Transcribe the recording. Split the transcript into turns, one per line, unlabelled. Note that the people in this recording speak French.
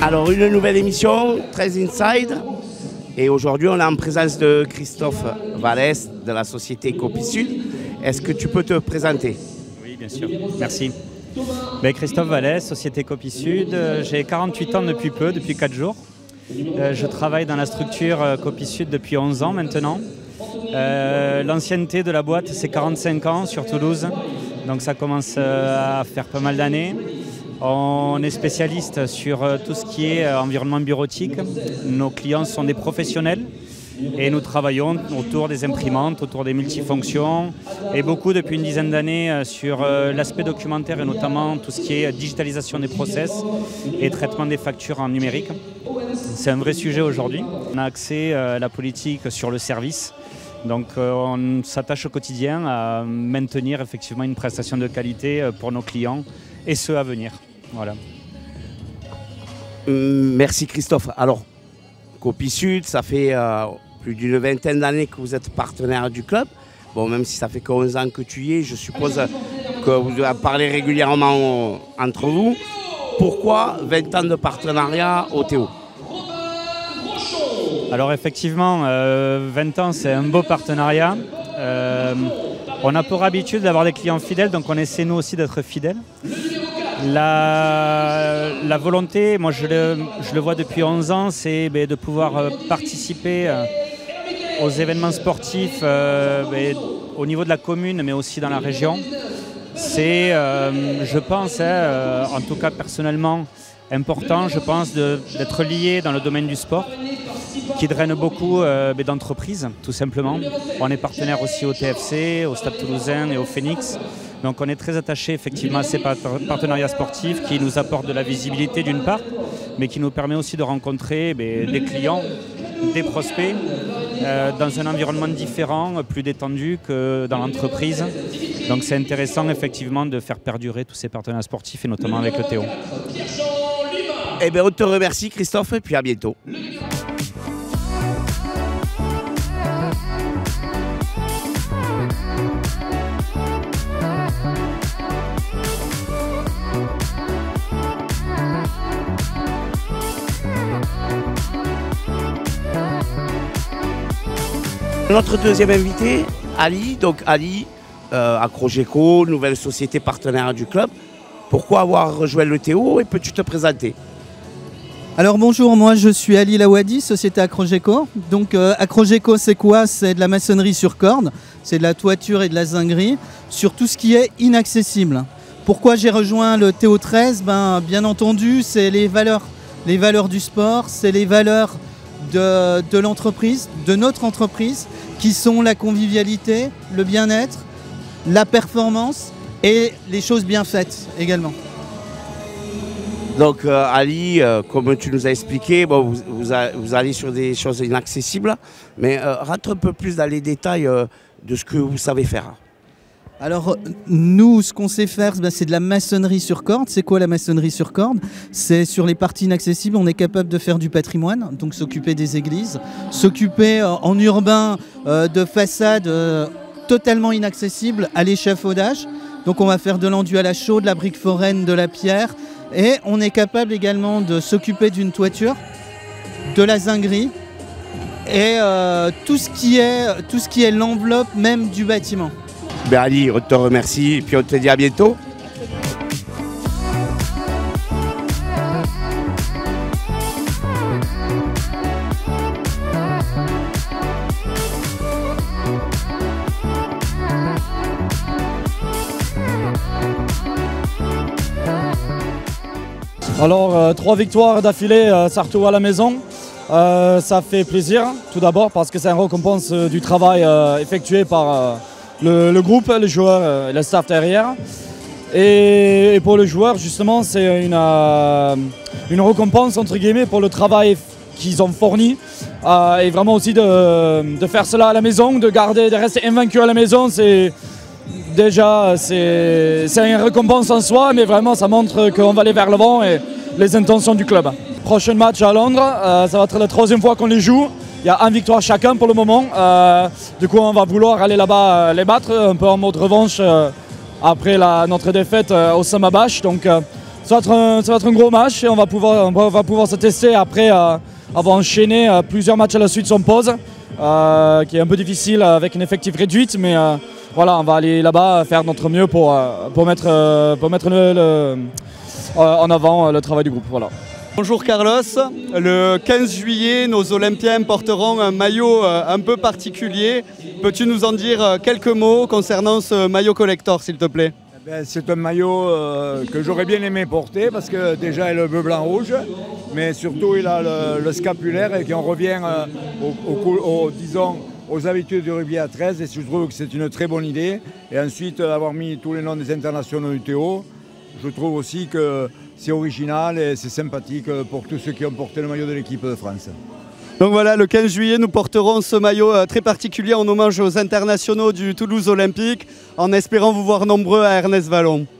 Alors, une nouvelle émission, très Inside. Et aujourd'hui, on est en présence de Christophe Vallès de la société Copy Sud. Est-ce que tu peux te présenter?
Oui, bien sûr. Merci. Christophe Vallès, société Copy Sud. J'ai 48 ans depuis peu, depuis 4 jours. Je travaille dans la structure Copy Sud depuis 11 ans maintenant. L'ancienneté de la boîte, c'est 45 ans sur Toulouse. Donc ça commence à faire pas mal d'années. On est spécialiste sur tout ce qui est environnement bureautique. Nos clients sont des professionnels et nous travaillons autour des imprimantes, autour des multifonctions et beaucoup depuis une dizaine d'années sur l'aspect documentaire et notamment tout ce qui est digitalisation des process et traitement des factures en numérique. C'est un vrai sujet aujourd'hui. On a axé la politique sur le service. Donc on s'attache au quotidien à maintenir effectivement une prestation de qualité pour nos clients et ceux à venir. Voilà.
Merci Christophe. Alors, Copy Sud, ça fait plus d'une vingtaine d'années que vous êtes partenaire du club. Bon, même si ça fait que 11 ans que tu y es, je suppose que vous parlez régulièrement entre vous. Pourquoi 20 ans de partenariat au Théo?
Alors effectivement, 20 ans, c'est un beau partenariat. On a pour habitude d'avoir des clients fidèles, donc on essaie nous aussi d'être fidèles. La volonté, moi je le vois depuis 11 ans, c'est de pouvoir participer aux événements sportifs au niveau de la commune, mais aussi dans la région. C'est, je pense, en tout cas personnellement, important, je pense, d'être lié dans le domaine du sport, qui draine beaucoup d'entreprises, tout simplement. On est partenaire aussi au TFC, au Stade Toulousain et au Phoenix. Donc on est très attaché effectivement à ces partenariats sportifs qui nous apportent de la visibilité d'une part, mais qui nous permet aussi de rencontrer des clients, des prospects, dans un environnement différent, plus détendu que dans l'entreprise. Donc c'est intéressant effectivement de faire perdurer tous ces partenariats sportifs et notamment avec le Théo.
Eh bien on te remercie Christophe et puis à bientôt. Notre deuxième invité, Ali. Donc Ali, Acrogeco, nouvelle société partenaire du club. Pourquoi avoir rejoint le Théo et peux-tu te présenter?
Alors bonjour, moi je suis Ali Lawadi, société Acrogeco. Donc Acrogeco c'est quoi? C'est de la maçonnerie sur corde, c'est de la toiture et de la zinguerie sur tout ce qui est inaccessible. Pourquoi j'ai rejoint le Théo 13? Bien entendu, c'est les valeurs du sport, c'est les valeurs de l'entreprise, de notre entreprise, qui sont la convivialité, le bien-être, la performance et les choses bien faites également.
Donc Ali, comme tu nous as expliqué, bon, vous allez sur des choses inaccessibles, mais rentre un peu plus dans les détails de ce que vous savez faire.
Alors nous, ce qu'on sait faire, c'est de la maçonnerie sur corde. C'est quoi la maçonnerie sur corde? C'est sur les parties inaccessibles, on est capable de faire du patrimoine, donc s'occuper des églises, s'occuper en urbain de façades totalement inaccessibles à l'échafaudage. Donc on va faire de l'enduit à la chaux, de la brique foraine, de la pierre. Et on est capable également de s'occuper d'une toiture, de la zinguerie et tout ce qui est l'enveloppe même du bâtiment.
Ben Ali, on te remercie et puis on te dit à bientôt.
Alors 3 victoires d'affilée, ça retrouve à la maison. Ça fait plaisir tout d'abord parce que c'est une récompense du travail effectué par le groupe, les joueurs et le staff derrière. Et pour le joueur justement c'est une récompense entre guillemets pour le travail qu'ils ont fourni et vraiment aussi de faire cela à la maison, de rester invaincu à la maison. Déjà, c'est une récompense en soi, mais vraiment ça montre qu'on va aller vers l'avant et les intentions du club. Prochain match à Londres, ça va être la 3e fois qu'on les joue. Il y a 1 victoire chacun pour le moment. Du coup, on va vouloir aller là-bas les battre, un peu en mode revanche après notre défaite au Samabash. Donc Ça va être un gros match et on va pouvoir se tester après avoir enchaîné plusieurs matchs à la suite sans pause, qui est un peu difficile avec une effectif réduite, mais voilà, on va aller là-bas faire notre mieux pour mettre en avant le travail du groupe. Voilà.
Bonjour Carlos, le 15 juillet, nos Olympiens porteront un maillot un peu particulier. Peux-tu nous en dire quelques mots concernant ce maillot collector, s'il te plaît?
C'est un maillot que j'aurais bien aimé porter parce que déjà il a le bleu, blanc, rouge, mais surtout il a le scapulaire et qu'on revient disons, aux habitudes du rugby à 13 et je trouve que c'est une très bonne idée. Et ensuite avoir mis tous les noms des internationaux UTO, je trouve aussi que c'est original et c'est sympathique pour tous ceux qui ont porté le maillot de l'équipe de France.
Donc voilà, le 15 juillet, nous porterons ce maillot très particulier en hommage aux internationaux du Toulouse Olympique, en espérant vous voir nombreux à Ernest Vallon.